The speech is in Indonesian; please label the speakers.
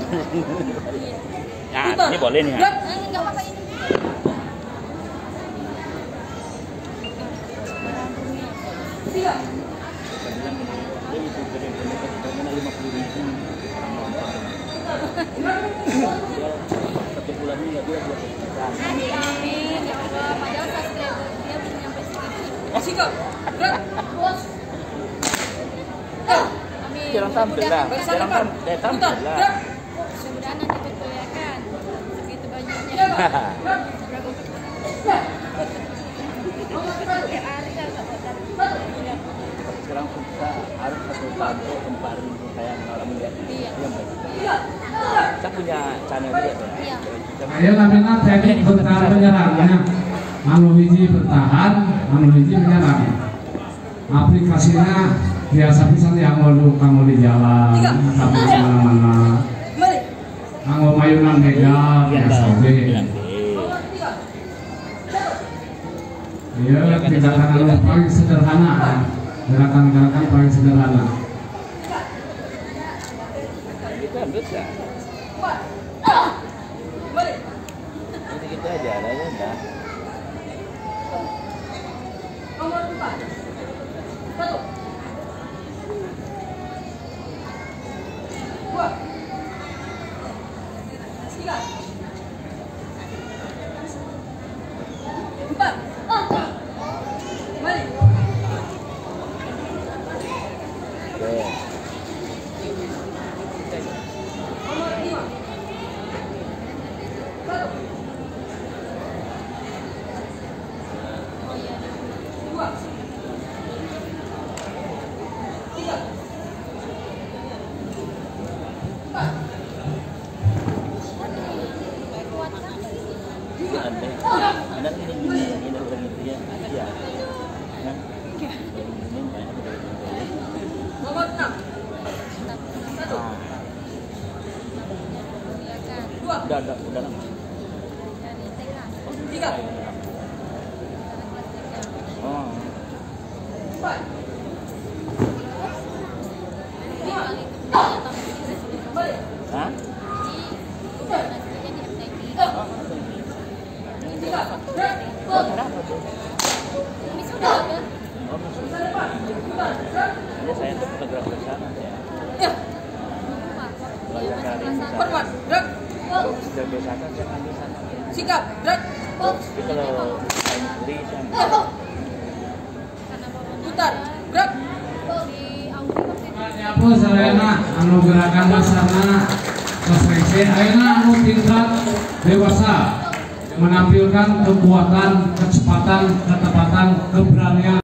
Speaker 1: Nah, ini boleh nih ya.
Speaker 2: Enggak apa-apa ini. Tiga.
Speaker 1: Satu bulannya nggak dia 12 juta.
Speaker 2: Amin ya Allah, padahal subscriber dia belum nyampe segitu.
Speaker 3: Sikap, gerak, bos.
Speaker 2: Amin.
Speaker 1: Jangan tampil lah, jangan tampil lah.
Speaker 2: Mudah-mudahan nanti terkuliahkan segitu banyaknya.
Speaker 1: Sekarang susah, harus satu bangku kemarin saya ngalamin lihat.
Speaker 2: Iya.
Speaker 1: Saya punya channel juga ya.
Speaker 2: Iya.
Speaker 4: Ayo namanya teknik bertahan menyerangnya. Anu hiji bertahan, anu hiji menyerang. Aplikasinya biasa pisan yang kamu di jalan, kamu di mana-mana. Kamu mayunan begal, biasa oke. Iya, tindakan anu paling sederhana, gerakan-gerakan paling sederhana.
Speaker 1: Kita bisa. Gitu aja, ada ya udah.
Speaker 3: Nomor 4. 1. 2. 3. 4. Kembali.
Speaker 1: Oke.
Speaker 3: Nomor 5. 1. 2. 3. 4.
Speaker 1: Ada ini orang itu ya. Iya.
Speaker 3: Nomor 6. 1. 2.
Speaker 1: Udah.
Speaker 3: 3.
Speaker 1: Oh.
Speaker 3: 4. 5. Kembali.
Speaker 1: Hah?
Speaker 3: 3. Gerak.
Speaker 1: Oh, kenapa tuh?
Speaker 3: Masa depan. Putar. Gerak.
Speaker 1: Ya saya tuh fotografer sana ya.
Speaker 3: Ya.
Speaker 1: Belajar kali ini sana.
Speaker 3: Forward. Gerak.
Speaker 1: Sudah biasa kan saya ambil sana.
Speaker 3: Sikap. Gerak.
Speaker 1: Tapi kalau saya beli sana.
Speaker 3: Putar. Gerak.
Speaker 4: Apa sarana anu gerakan dasarna kosrese ayeuna anu tingkat dewasa menampilkan kekuatan, kecepatan, ketepatan, keberanian